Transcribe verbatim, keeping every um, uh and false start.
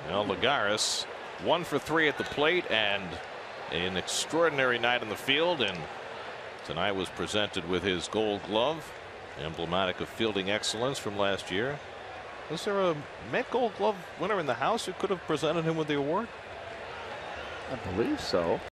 Well, Lagares one for three at the plate and an extraordinary night in the field, and tonight was presented with his Gold Glove, emblematic of fielding excellence from last year. Was there a Met Gold Glove winner in the house who could have presented him with the award? I believe so.